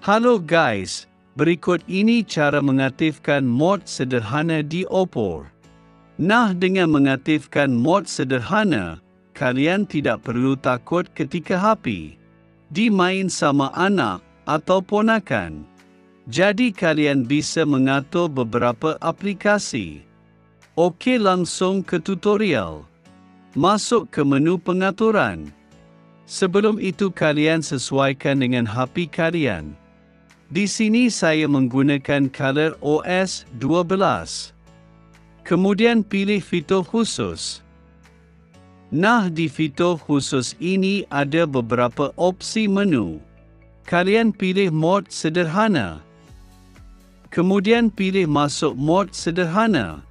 Halo guys, berikut ini cara mengaktifkan mod sederhana di Oppo. Nah, dengan mengaktifkan mod sederhana, kalian tidak perlu takut ketika HP dimain sama anak atau ponakan. Jadi kalian bisa mengatur beberapa aplikasi. Okey, langsung ke tutorial. Masuk ke menu pengaturan. Sebelum itu kalian sesuaikan dengan HP kalian. Di sini saya menggunakan Cara OS 12. Kemudian pilih fitur khusus. Nah, di fitur khusus ini ada beberapa opsi menu. Kalian pilih mod sederhana. Kemudian pilih masuk mod sederhana.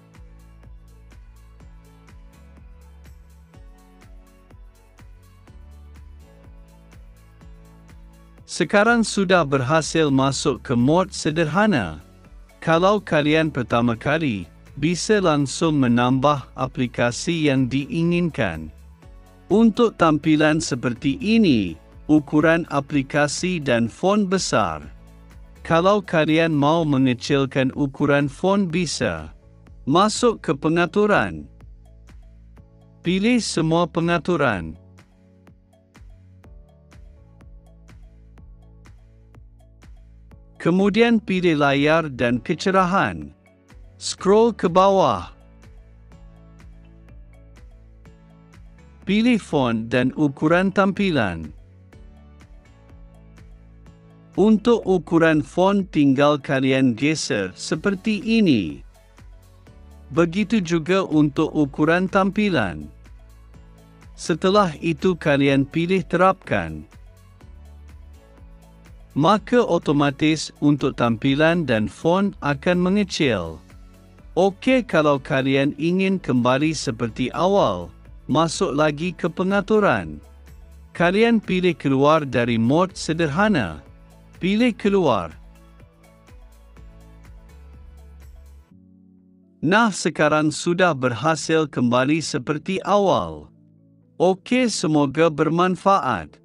Sekarang sudah berhasil masuk ke mod sederhana. Kalau kalian pertama kali, bisa langsung menambah aplikasi yang diinginkan. Untuk tampilan seperti ini, ukuran aplikasi dan font besar. Kalau kalian mau mengecilkan ukuran font bisa. Masuk ke pengaturan. Pilih semua pengaturan. Kemudian pilih layar dan kecerahan. Scroll ke bawah. Pilih font dan ukuran tampilan. Untuk ukuran font tinggal kalian geser seperti ini. Begitu juga untuk ukuran tampilan. Setelah itu kalian pilih terapkan. Maka otomatis untuk tampilan dan font akan mengecil. Okey, kalau kalian ingin kembali seperti awal, masuk lagi ke pengaturan. Kalian pilih keluar dari mod sederhana. Pilih keluar. Nah, sekarang sudah berhasil kembali seperti awal. Okey, semoga bermanfaat.